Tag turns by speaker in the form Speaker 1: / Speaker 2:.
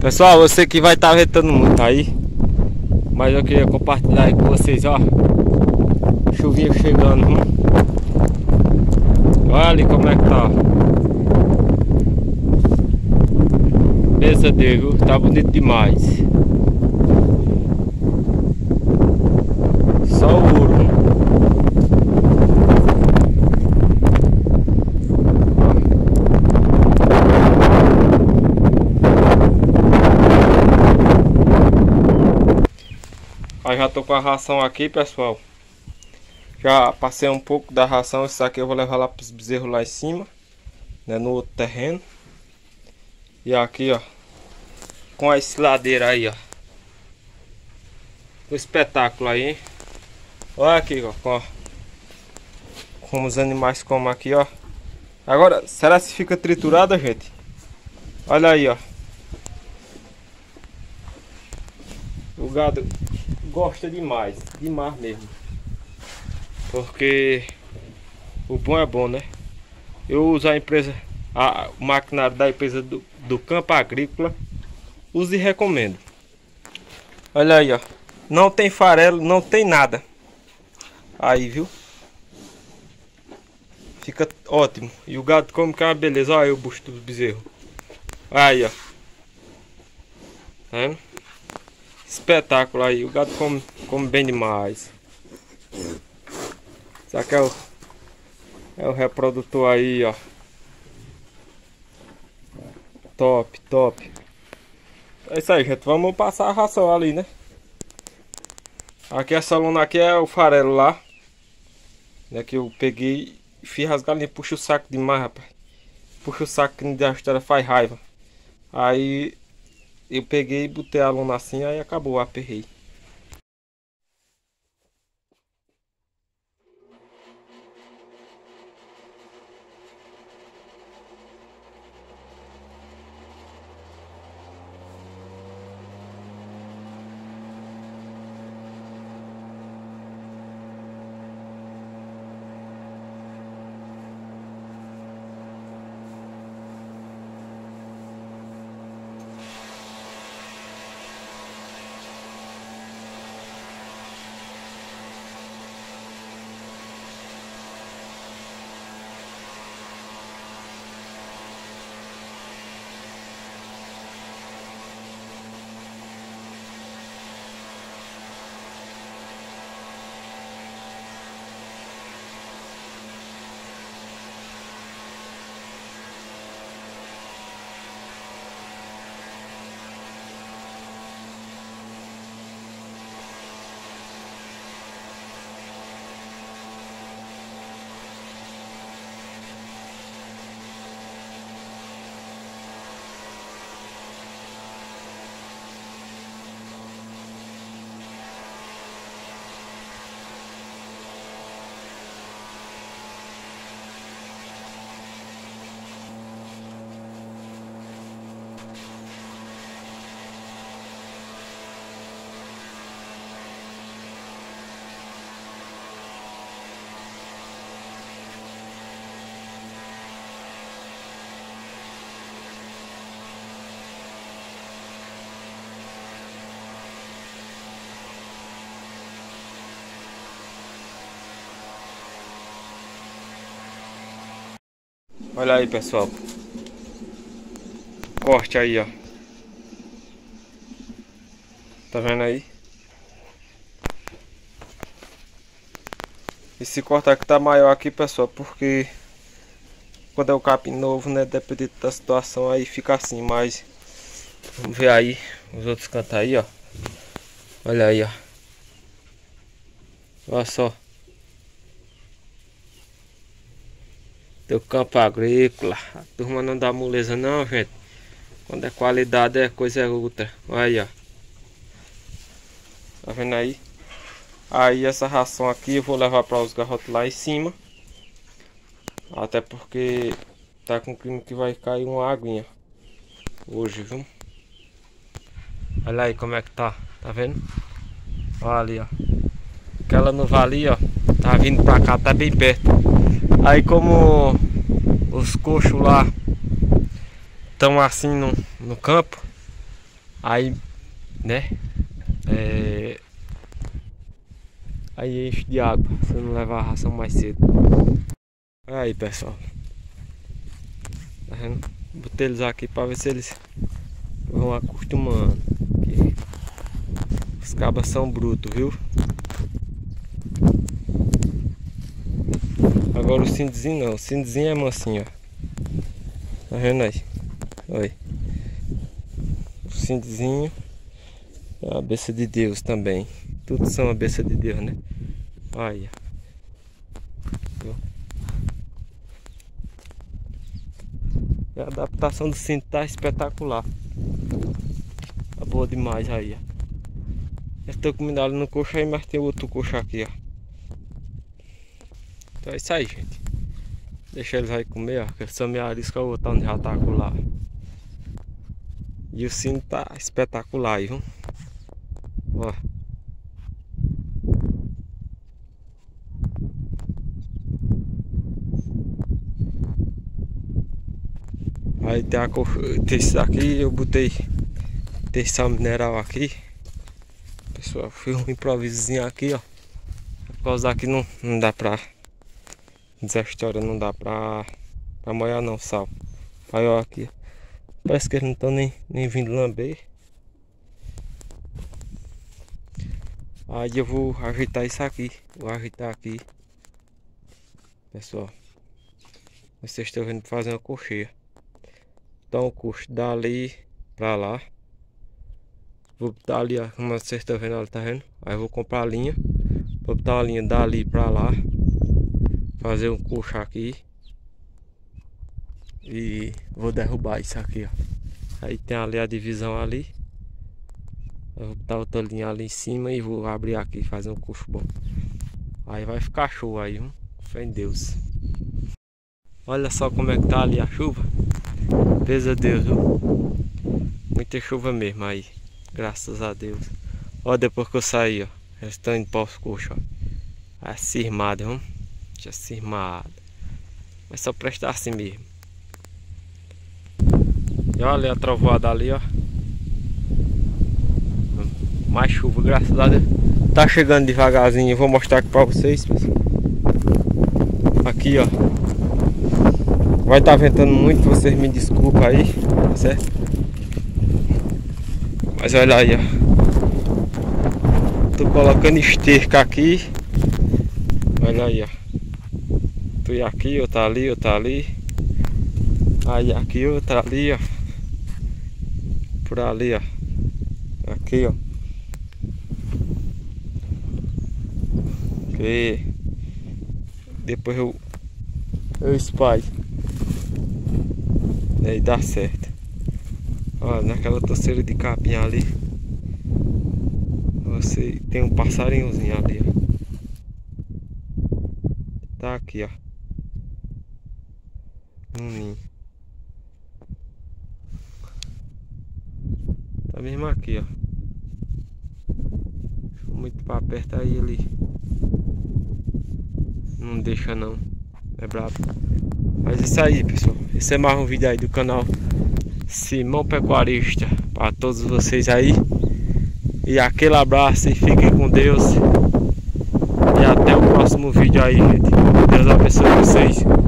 Speaker 1: Pessoal, você que vai estar ventando muito aí, mas eu queria compartilhar aí com vocês, ó. Chuvinha chegando, Olha ali como é que tá. Beleza dele, viu? Tá bonito demais. Só o ouro. Aí já tô com a ração aqui, pessoal. Já passei um pouco da ração. Isso aqui eu vou levar lá pros bezerros lá em cima, né, no outro terreno. E aqui, ó, com a esquiladeira aí, ó. Um espetáculo aí, hein? Olha aqui, ó, como os animais comem aqui, ó. Agora, será que fica triturada, gente? Olha aí, ó. O gado gosta demais, demais mesmo. Porque o bom é bom, né? Eu uso o maquinário da empresa do Campo Agrícola. Uso e recomendo. Olha aí, ó. Não tem farelo, não tem nada. Aí, viu? Fica ótimo. E o gado come que é uma beleza. Olha aí o busto do bezerro. Aí, ó. Tá vendo? Espetáculo aí. O gado come bem demais. Isso aqui é o reprodutor aí, ó. Top, top. É isso aí, gente. Vamos passar a ração ali, né? Aqui essa lona aqui é o farelo lá, né, que eu peguei e fiz as galinhas. Puxa o saco demais, rapaz. Puxa o saco que da história faz raiva. Aí eu peguei e botei a lona assim, aí acabou, aperrei. Olha aí, pessoal. Corte aí, ó. Tá vendo aí? Esse corte aqui tá maior aqui, pessoal, porque quando é o capim novo, né, dependendo da situação, aí fica assim. Mas vamos ver aí os outros cantos aí, ó. Olha aí, ó. Olha só. Do Campo Agrícola. A turma não dá moleza não, gente. Quando é qualidade é coisa outra. Olha aí, ó. Tá vendo aí? Aí essa ração aqui eu vou levar para os garrotes lá em cima. Até porque tá com clima que vai cair uma aguinha hoje, viu? Olha aí como é que tá. Tá vendo? Olha ali, ó. Aquela no vale, ó. Tá vindo pra cá, tá bem perto. Aí como os coxos lá estão assim no campo, Aí, né? Aí enche de água, se eu não levar a ração mais cedo. Aí, pessoal. Tá vendo? Botei eles aqui pra ver se eles vão acostumando. Aqui. Os cabas são brutos, viu? Agora o cindezinho não, o cindezinho é mansinho, ó. Tá vendo aí? Oi. O cindezinho é a bênção de Deus também. Tudo são a bênção de Deus, né? Olha. Viu? E a adaptação do cinto tá espetacular. Tá boa demais aí, ó. Eu estou comendo ali no coxo aí, mas tem outro coxo aqui, ó. Então é isso aí, gente. Deixa eles aí comer, ó. Que essa minha arisca o outro já tá lá. E o sino tá espetacular aí, viu? Ó. Aí tem esse daqui, eu botei sal mineral aqui. Pessoal, fiz um improvisozinho aqui, ó. Por causa daqui não dá pra dizer a história, não dá pra molhar não, sal. Aí ó, aqui, parece que eles não estão nem vindo lamber. Aí eu vou ajeitar isso aqui. Vou ajeitar aqui. Pessoal, vocês estão vendo fazer uma cocheia. Então o coxo dali pra lá. Vou botar ali, ó, como vocês estão vendo ali, tá vendo? Aí eu vou comprar a linha. Vou botar uma linha dali pra lá. Fazer um coxo aqui. E vou derrubar isso aqui, ó. Aí tem ali a divisão ali. Eu vou botar outra linha ali em cima e vou abrir aqui e fazer um coxo bom. Aí vai ficar show aí, viu? Fé em Deus. Olha só como é que tá ali a chuva. Pesa Deus, viu? Muita chuva mesmo aí. Graças a Deus. Ó, depois que eu saí, ó. Eles estão indo para os coxos, ó. Acirmado, viu? Acirmado. Mas só prestar assim mesmo. E olha a trovoada ali, ó. Mais chuva, graças a Deus. Tá chegando devagarzinho. Eu vou mostrar aqui pra vocês, pessoal. Aqui, ó. Vai estar ventando muito, vocês me desculpem aí, tá certo? Mas olha aí, ó. Tô colocando esterca aqui. Olha aí, ó. Tô aqui, outra ali, outra ali. Aí aqui, outra ali, ó. Por ali, ó. Aqui, ó. Que depois eu espalho. E aí dá certo. Ó, naquela torceira de capim ali. Você tem um passarinhozinho ali, ó. Tá aqui, ó. Um ninho. Tá mesmo aqui, ó. Muito pra perto aí ele não deixa não. É brabo. Mas isso aí, pessoal. Esse é mais um vídeo aí do canal Simão Pecuarista. Para todos vocês aí. E aquele abraço e fiquem com Deus. E até o próximo vídeo aí, gente. Deus abençoe vocês.